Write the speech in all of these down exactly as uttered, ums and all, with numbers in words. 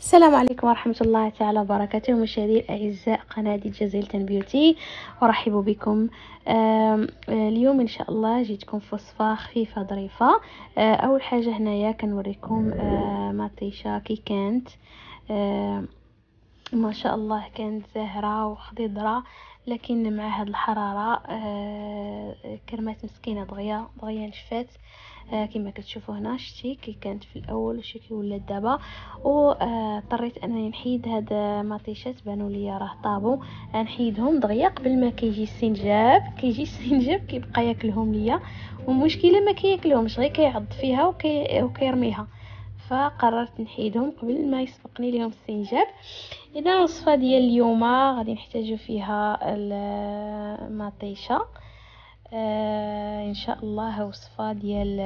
السلام عليكم ورحمة الله تعالى وبركاته، مشاهدي الأعزاء قناة جزيلة بيوتي، أرحب بكم. آم، آه، اليوم إن شاء الله جيتكم في وصفة خفيفة ظريفة. آه، أول حاجة هنايا كنوريكم آه، مطيشة كي كانت. آه، ما شاء الله كانت زاهرة وخضرة، لكن مع هاد الحرارة آه، كرمات مسكينة دغيا دغيا نشفات. آه كما كتشوفوا هنا شتي كي كانت في الاول وشي كي ولات دابا، واضطريت انني نحيد هاد مطيشات بانوا لي راه طابوا. نحيدهم دغيا قبل ما كيجي السنجاب كيجي السنجاب كيبقى ياكلهم ليا، والمشكله ما كياكلهمش غير كيعض فيها وكي وكيرميها، فقررت نحيدهم قبل ما يسبقني لهم السنجاب. اذا الوصفه ديال اليوم غادي نحتاجو فيها المطيشه. آه ان شاء الله وصفه ديال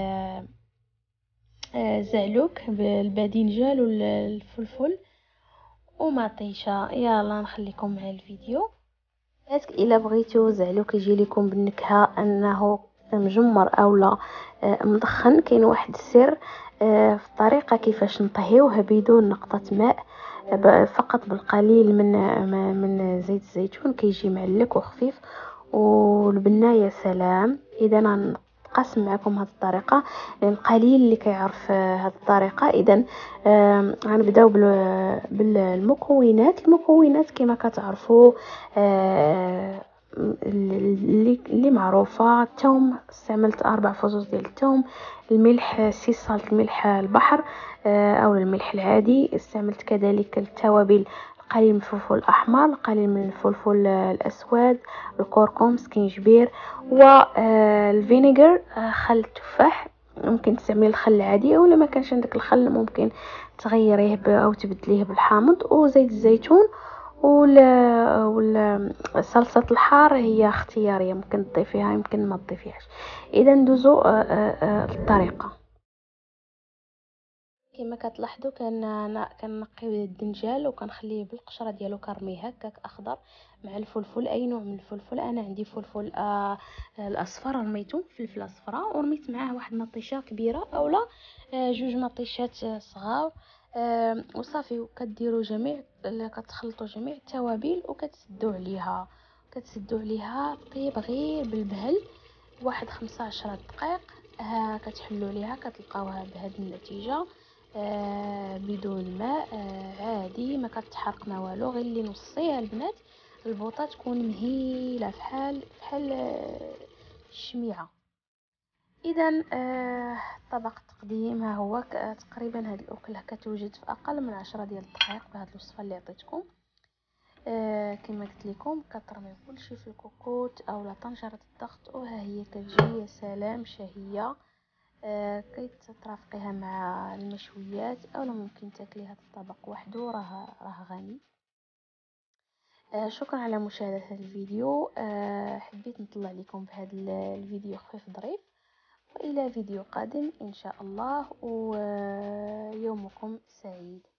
آه زعلوك بالباذنجان والفلفل ومطيشه. يلا نخليكم مع الفيديو. الا بغيتو زعلوك يجي لكم بالنكهه انه مجمر اولا آه مدخن، كاين واحد السر آه في الطريقه كيفاش نطهيوه بدون نقطه ماء، فقط بالقليل من من زيت الزيتون، كيجي معلك وخفيف والبنايه سلام. اذا نقسم معكم هذه الطريقه لان قليل اللي كيعرف هذه الطريقه. اذا غنبداو بالمكونات. المكونات كما كتعرفوا اللي اللي معروفه: الثوم، استعملت اربع فصوص ديال الثوم، الملح سي صالت ملح البحر او الملح العادي، استعملت كذلك التوابل: قليل من الفلفل الاحمر، قليل من الفلفل الاسود، الكركم، سكينجبير، والفينيغر خل التفاح. ممكن تستعمل الخل العادي، او لما كانش عندك الخل ممكن تغيريه او تبدليه بالحامض، وزيت الزيتون. ولا ولا صلصه الحار هي اختياريه، ممكن تضيفيها يمكن ما تضيفيهاش. اذا ندوزو الطريقه. كما كتلاحظوا كان كنقي الدنجال وكنخليه بالقشره ديالو كرميه هكاك اخضر مع الفلفل، اي نوع من الفلفل. انا عندي فلفل آه الاصفر رميته، فلفل اصفر، ورميت معاه واحد مطيشه كبيره اولا آه جوج مطيشات صغار. آه وصافي، وكديروا جميع كتخلطوا جميع التوابل وكتسدوا عليها كتسدوا عليها طيب غير بالبهل واحد خمسة عشر دقائق. ها كتحلوا ليها كتلقاوها بهذه النتيجه، آه بدون ماء، آه عادي، ما كتحرق ما والو، غير اللي نصيها البنات البوطه تكون مهيله فحال فحال آه الشميعه. اذا آه طبق التقديم ها هو. تقريبا هذه الاكله كتوجد في اقل من عشرة ديال الدقائق بهذه الوصفه اللي عطيتكم. آه كما قلت لكم كترميو كلشي في الكوكوت او طنجره الضغط، وها هي كتجي يا سلام شهيه. آه كيترافقيها مع المشويات، او ممكن تاكليها في الطبق وحده، راه راه غني. آه شكرا على مشاهده هذا الفيديو. آه حبيت نطلع لكم بهذا الفيديو خفيف ظريف، والى فيديو قادم ان شاء الله، ويومكم سعيد.